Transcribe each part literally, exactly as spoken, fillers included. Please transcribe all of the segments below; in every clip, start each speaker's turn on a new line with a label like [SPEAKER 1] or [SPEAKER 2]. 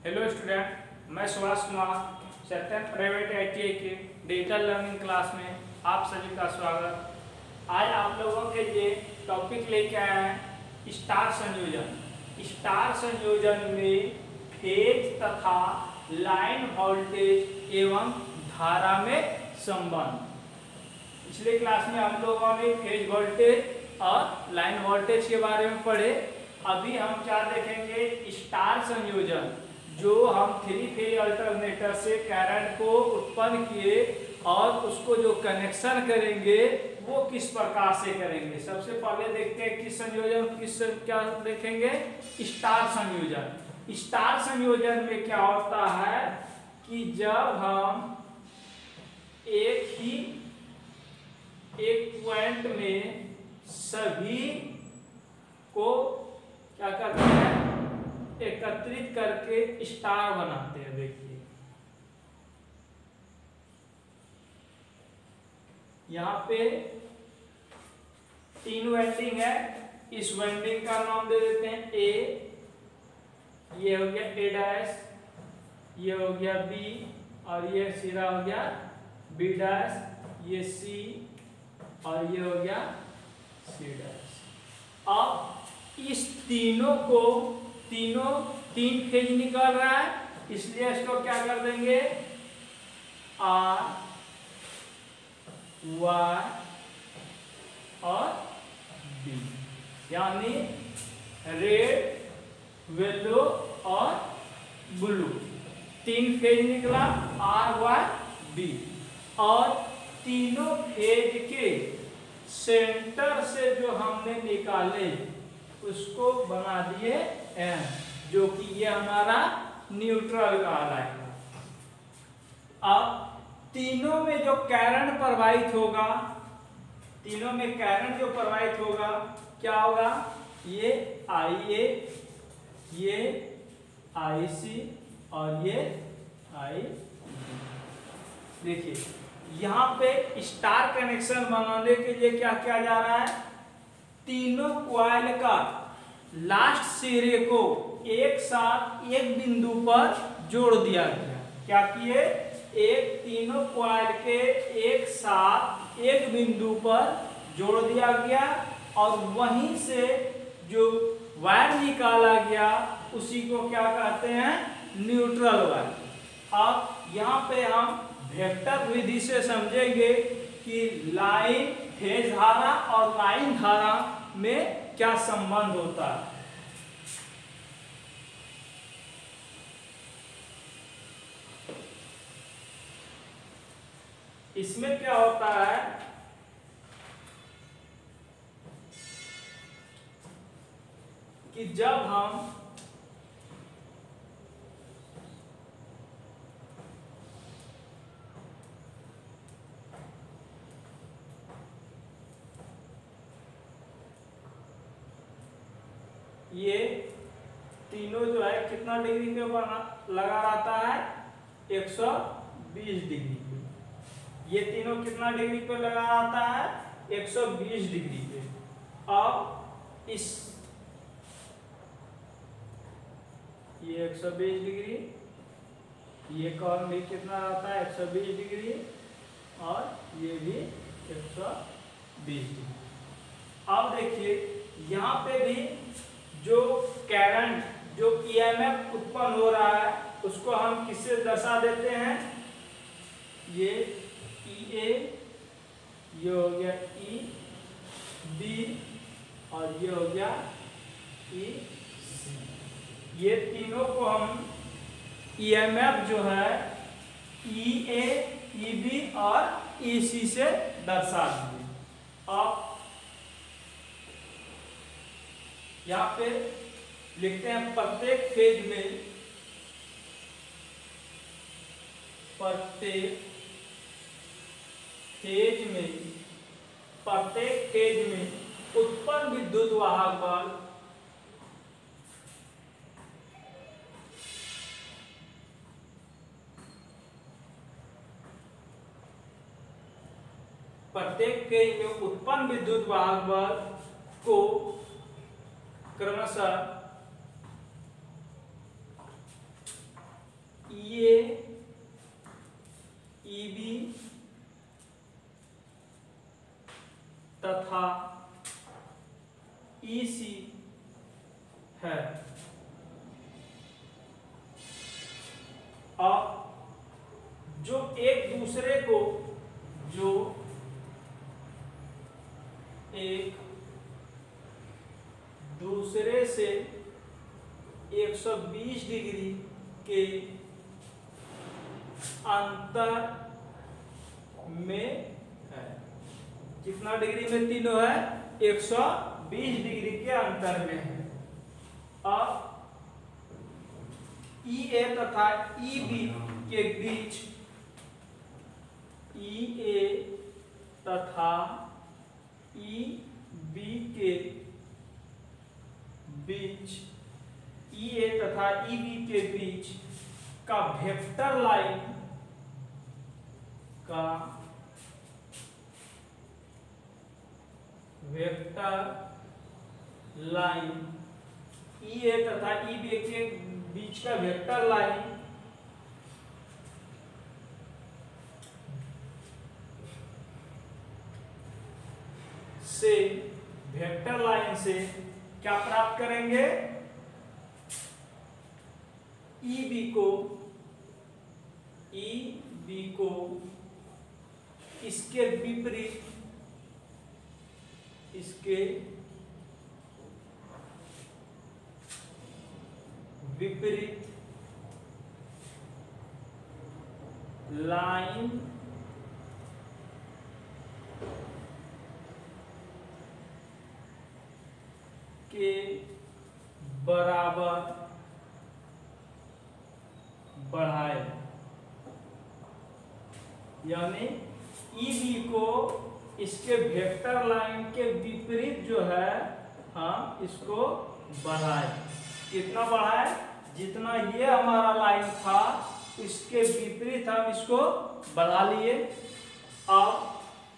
[SPEAKER 1] Hello student, मैं Subhash Kumar Satyam private I T I के digital learning class में आप सभी का स्वागत। आज आप लोगों के लिए टॉपिक लेके आए हैं स्टार संयोजन। स्टार संयोजन में फेज तथा लाइन वोल्टेज एवं धारा में संबंध। पिछले क्लास में हम लोगों ने फेज वोल्टेज और लाइन वोल्टेज के बारे में पढ़े। अभी हम क्या देखेंगे, स्टार संयोजन, जो हम थ्री फेज अल्टरनेटर से करंट को उत्पन्न किए और उसको जो कनेक्शन करेंगे वो किस प्रकार से करेंगे। सबसे पहले देखते हैं किस संयोजन किस क्या देखेंगे, स्टार संयोजन। स्टार संयोजन में क्या होता है कि जब हम एक ही एक पॉइंट में सभी को क्या करते हैं, एकत्रित करके स्टार बनाते हैं। देखिए यहाँ पे तीन वाइंडिंग है, इस वाइंडिंग का नाम दे देते हैं ए, ये हो गया ए डैश, ये हो गया बी और ये सिरा हो गया बी डैश, ये सी और ये हो गया सी डैश। अब इस तीनों को तीनों तीन फेज निकल रहा है, इसलिए इसको क्या कर देंगे, आर वाई और बी, यानी रेड येलो और ब्लू। तीन फेज निकला आर वाई बी, और तीनों फेज के सेंटर से जो हमने निकाले उसको बना दिए एम, जो कि ये हमारा न्यूट्रल कहलाएगा। अब तीनों में जो करंट प्रवाहित होगा, तीनों में करंट जो प्रवाहित होगा क्या होगा, ये आई ए, ये आई सी और ये आई। देखिए यहाँ पे स्टार कनेक्शन बनाने के लिए क्या किया जा रहा है, तीनों कॉइल का लास्ट सिरे को एक साथ एक बिंदु पर जोड़ दिया गया। क्या किए, एक तीनों कॉइल के एक साथ एक बिंदु पर जोड़ दिया गया और वहीं से जो वायर निकाला गया उसी को क्या कहते हैं, न्यूट्रल वायर। अब यहाँ पे हम वेक्टर विधि से समझेंगे कि लाइन फेज धारा और लाइन धारा में क्या संबंध होता है। इसमें क्या होता है कि जब हम ये तीनों जो है कितना डिग्री पे बना लगा रहता है, एक सौ बीस डिग्री पे। ये तीनों कितना डिग्री पे लगा रहता है, एक सौ बीस डिग्री पे। अब इस ये एक सौ बीस डिग्री, ये कॉर्न भी कितना रहता है, एक सौ बीस डिग्री, और ये भी एक सौ बीस डिग्री। अब देखिए यहाँ पे भी जो करंट जो ई एम एफ उत्पन्न हो रहा है उसको हम किससे दर्शा देते हैं, ये ई ए, ये हो गया ई बी और ये हो गया ई सी। ये तीनों को हम ई एम एफ जो है ई ए, ई बी और ई सी से दर्शा दिए। अब यहाँ पे लिखते हैं प्रत्येक फेज में प्रत्येक फेज में प्रत्येक फेज में उत्पन्न विद्युत वाहक बल प्रत्येक फेज में उत्पन्न विद्युत वाहक बल को क्रमशः तथा ई सी है। अब जो एक दूसरे को जो एक दूसरे से एक सौ बीस डिग्री के अंतर में है। कितना डिग्री में तीनों है? एक सौ बीस डिग्री के अंतर में है। अब ई ए तथा ई बी के बीच ई ए तथा ई बी के बीच ई ए तथा ई बी के बीच का वेक्टर लाइन का वेक्टर लाइन ई ए तथा ई बी के बीच का वेक्टर लाइन से वेक्टर लाइन से क्या प्राप्त करेंगे? ई बी को ई बी को इसके विपरीत इसके विपरीत लाइन के बराबर बढ़ाए, यानी ई बी को इसके वेक्टर लाइन के विपरीत जो है हम इसको बढ़ाए। कितना बढ़ाए? जितना ये हमारा लाइन था इसके विपरीत हम इसको बढ़ा लिए। अब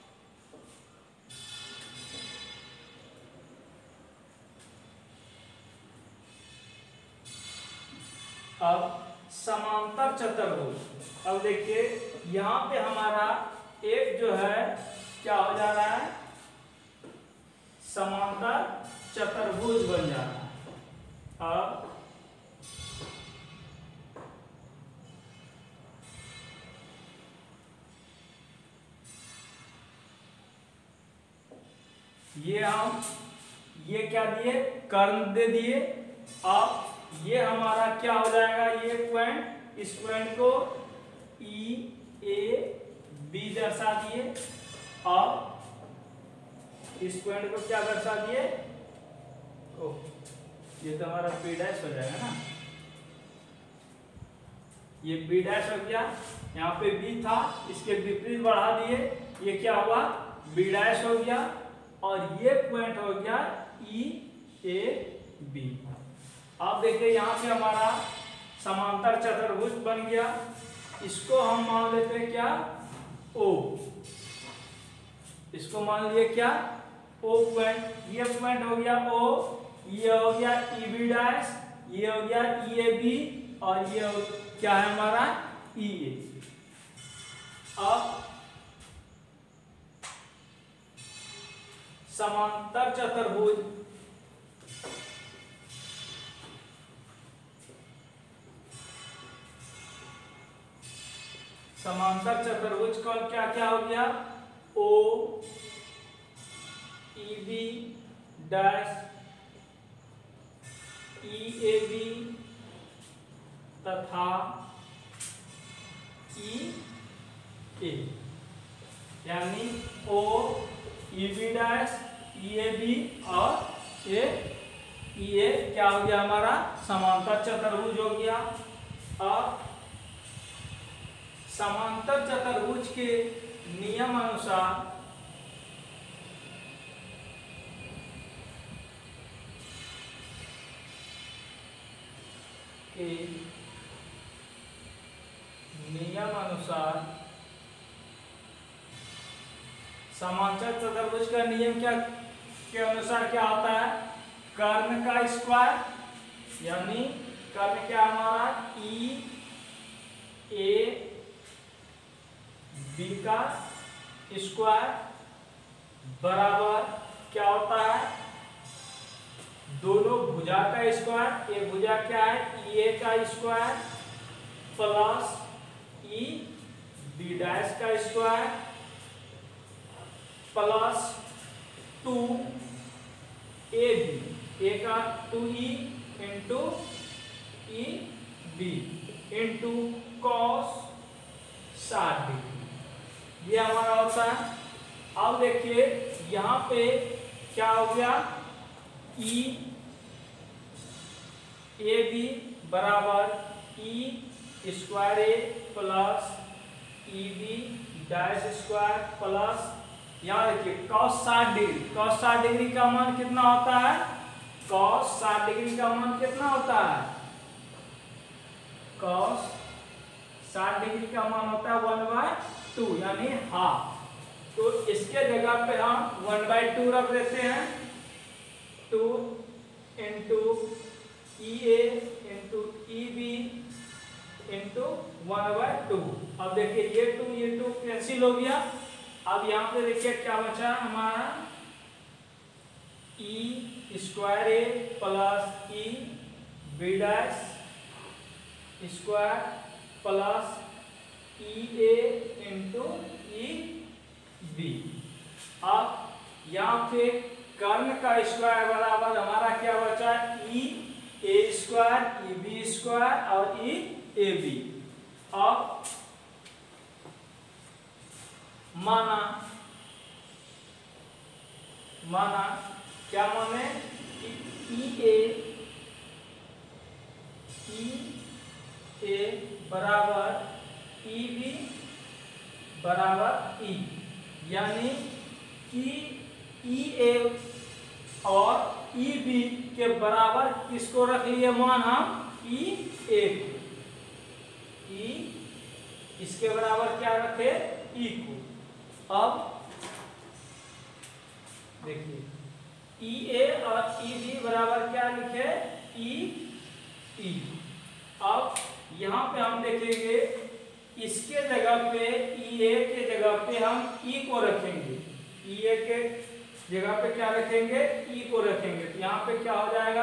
[SPEAKER 1] अब समांतर चतुर्भुज। अब देखिए यहाँ पे हमारा एक जो है क्या हो जा रहा है? समांतर चतुर्भुज बन जा रहा है। अब ये हम ये क्या दिए? कर्ण दे दिए। अब ये हमारा क्या हो जाएगा? ये पॉइंट, इस पॉइंट को ई ए बी दर्शा दिए और इस पॉइंट को क्या दर्शा दिए? ओ, ये तो हमारा बी डैश हो जाएगा ना। ये बी डैश हो गया। यहाँ पे बी था, इसके विपरीत बढ़ा दिए, ये क्या हुआ? बी डैश हो गया। और ये पॉइंट हो गया ई ए बी। अब देखिए यहाँ पे हमारा समांतर चतुर्भुज बन गया। इसको हम मान लेते हैं क्या? ओ। इसको मान लिए क्या? O point. ये पॉइंट हो गया ओ, ये हो गया ई बी डैश, ये हो गया ई ए बी और ये हो, क्या है हमारा? ई ए। अब समांतर चतुर्भुज समांतर चतुर्भुज का क्या क्या हो गया? O E B dash E A B तथा ई ए, यानी O E B dash E A B और ए ई ए क्या हो गया हमारा? समांतर चतुर्भुज हो गया। अब समांतर चतुर्भुज के नियम अनुसार के नियम अनुसार समांतर चतुर्भुज का नियम क्या के अनुसार क्या होता है? कर्ण का स्क्वायर, यानी कर्ण क्या हमारा? ई ए बी का स्क्वायर बराबर क्या होता है, दोनों भुजा का स्क्वायर, ये भुजा क्या है, ई ए का square plus E B dash का square plus two A B, A का two E into E B into cos साठ डिग्री, ये हमारा होता है। अब देखिए यहाँ पे क्या हो गया, ई ए बी बराबर E square A plus E B dash square plus, यहाँ देखिए कॉस साठ डिग्री, कॉस साठ डिग्री का मान कितना होता है, कॉस साठ डिग्री का मान कितना होता है, कॉस साठ डिग्री का मान होता है वन बाय टू यानी हाफ। तो इसके जगह पे हम वन बाय टू रख देते हैं, two into E A into E B into one by two. अब देखिए ये टू ये टू कैंसिल हो गया। अब यहाँ पे देखिए क्या बचा हमारा, E square A plus E B dash square plus E A into E B. अब यहाँ पे कर्ण का स्क्वायर बराबर हमारा क्या बचा, E A square E B square और ई ए बी। अब माना माना क्या माने, ई ए ई ए बराबर ई बी बराबर ई, यानी कि ई ए और ई बी के बराबर किसको रख लिए मान हम, ई ए को, ई इसके बराबर क्या रखे, ई को। अब देखिए ई ए और ई बी बराबर क्या लिखे, ई ई। अब यहाँ पे हम देखेंगे इसके जगह पे ई ए के जगह पे हम ई को रखेंगे, ई ए के जगह पे क्या रखेंगे, ई को रखेंगे। तो यहाँ पे क्या हो जाएगा,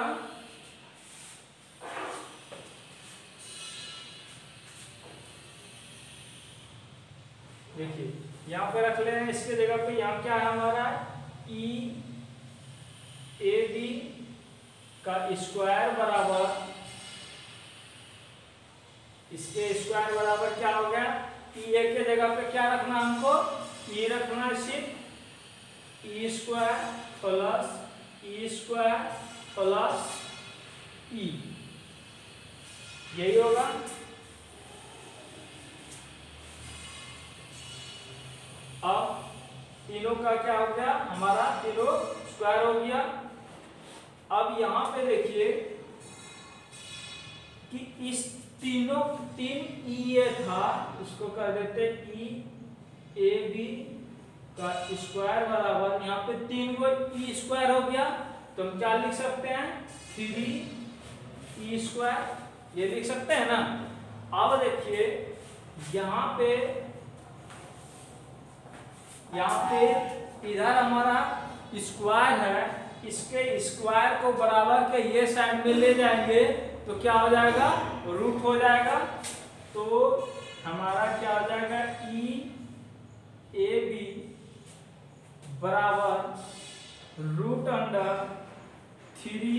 [SPEAKER 1] देखिए यहाँ पे रख लें इसके जगह पे, यहाँ क्या है हमारा, ई ए बी का स्क्वायर बराबर, इसके स्क्वायर बराबर क्या हो गया, ई ए के जगह पे क्या रखना हमको, ई रखना, सिर्फ E square plus E square plus E, यही होगा। अब तीनों का क्या हो गया हमारा, तीनों स्क्वायर हो गया। अब यहाँ पे देखिए कि इस तीनों तीन ई ए था, इसको कर देते ई ए बी का स्क्वायर बराबर, यहाँ पे तीन को ई स्क्वायर हो गया, तो हम क्या लिख सकते हैं, थ्री ई स्क्वायर, ये लिख सकते हैं ना। अब देखिए यहाँ पे यहाँ पे इधर हमारा स्क्वायर है, इसके स्क्वायर को बराबर के ये साइड में ले जाएंगे तो क्या हो जाएगा, रूट हो जाएगा। तो हमारा क्या हो जाएगा, ई ए बी बराबर root under three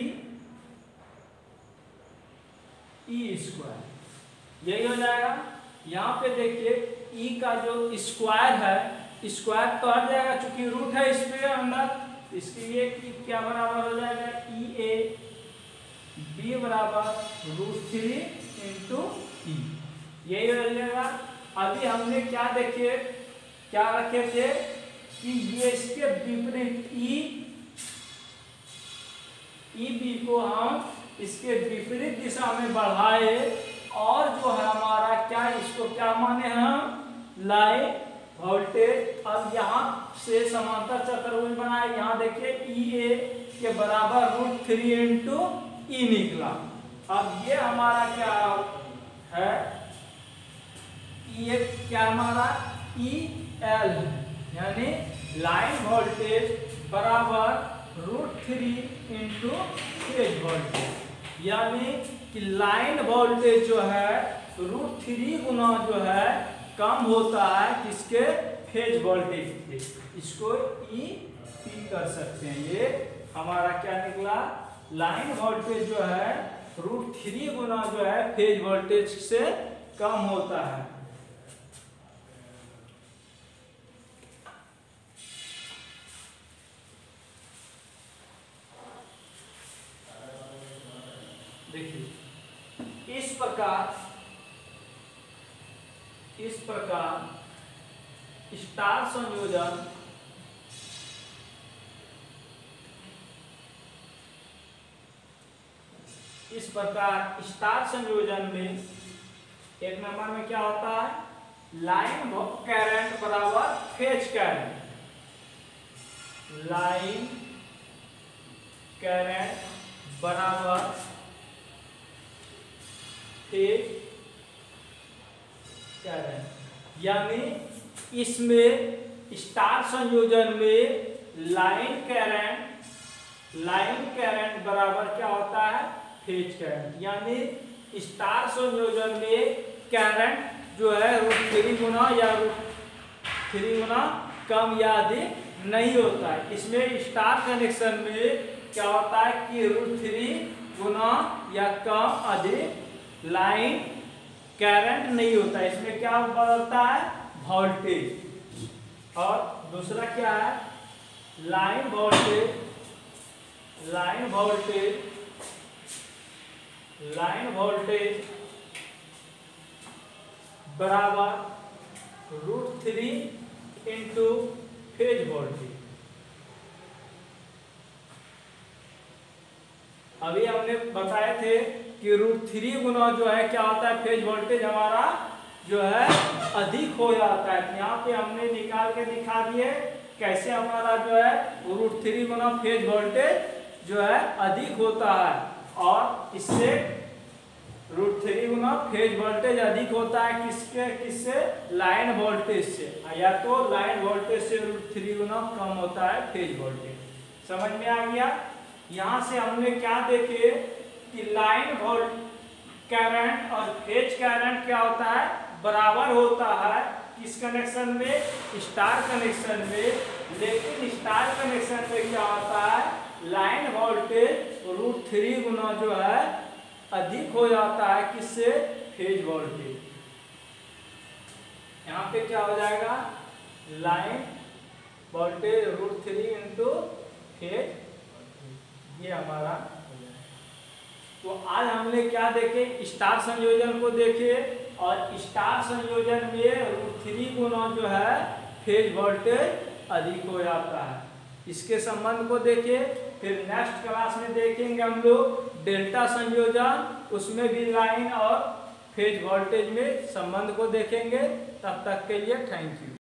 [SPEAKER 1] E square, यही हो जाएगा। यहाँ पे देखिए ई का जो स्क्वायर है, स्क्वायर तो हट जाएगा चूंकि रूट है इस पे अंदर, इसके लिए क्या बराबर हो जाएगा, ई ए बी बराबर रूट थ्री इंटू ई, यही हो जाएगा। अभी हमने क्या देखिए क्या रखे थे कि ये इसके विपरीत ई ई बी को हम इसके विपरीत दिशा में बढ़ाए और जो है हमारा क्या, इसको क्या माने हम, लाए वोल्टेज। अब यहाँ से समांतर चतुर्भुज बनाए, यहाँ देखिए ई ए के बराबर रूट थ्री इंटू ई निकला। अब ये हमारा क्या है, ये क्या हमारा ई एल है, यानी लाइन वोल्टेज बराबर root three into phase voltage, यानी कि लाइन वोल्टेज जो है रूट थ्री गुना जो है कम होता है किसके, फेज वोल्टेज के। इसको ई पी कर सकते हैं। ये हमारा क्या निकला, लाइन वोल्टेज जो है रूट थ्री गुना जो है फेज वोल्टेज से कम होता है। देखिए इस प्रकार इस प्रकार स्टार संयोजन इस प्रकार स्टार संयोजन में एक नंबर में क्या होता है, लाइन करंट बराबर फेज करंट, लाइन करंट बराबर फेज करंट, यानी इसमें स्टार संयोजन में लाइन करंट लाइन करंट बराबर क्या होता है, फेज करंट, यानी स्टार संयोजन में करंट जो है रूट थ्री गुना या रूट थ्री गुना कम या अधिक नहीं होता है। इसमें स्टार कनेक्शन में क्या होता है कि रूट थ्री गुना या कम अधिक लाइन करंट नहीं होता है। इसमें क्या बदलता है, वोल्टेज। और दूसरा क्या है, line voltage line voltage line voltage बराबर root three into phase voltage. अभी हमने बताए थे कि रूट थ्री गुना जो है क्या होता है, फेज वोल्टेज हमारा जो है अधिक हो जाता है। यहाँ पे हमने निकाल के दिखा दिए कैसे हमारा जो है रूट थ्री गुना फेज वोल्टेज जो है अधिक होता है। और इससे रूट थ्री गुना फेज वोल्टेज अधिक होता है किसके किससे, लाइन वोल्टेज से, या तो लाइन वोल्टेज से रूट थ्री गुना कम होता है फेज वोल्टेज। समझ में आ गया। यहाँ से हमने क्या देखे कि लाइन वोल्ट करंट और फेज करंट क्या होता है, बराबर होता है किस कनेक्शन में, स्टार कनेक्शन में। लेकिन स्टार कनेक्शन में क्या होता है, लाइन वोल्टेज रूट थ्री गुना जो है अधिक हो जाता है किससे, फेज वोल्टेज। यहाँ पे क्या हो जाएगा, line voltage root three into phase, ये हमारा। तो आज हमने क्या देखे, स्टार संयोजन को देखे, और स्टार संयोजन में रूट थ्री गुना जो है फेज वोल्टेज अधिक हो जाता है, इसके संबंध को देखे। फिर नेक्स्ट क्लास में देखेंगे हम लोग डेल्टा संयोजन, उसमें भी लाइन और फेज वोल्टेज में संबंध को देखेंगे। तब तक के लिए थैंक यू।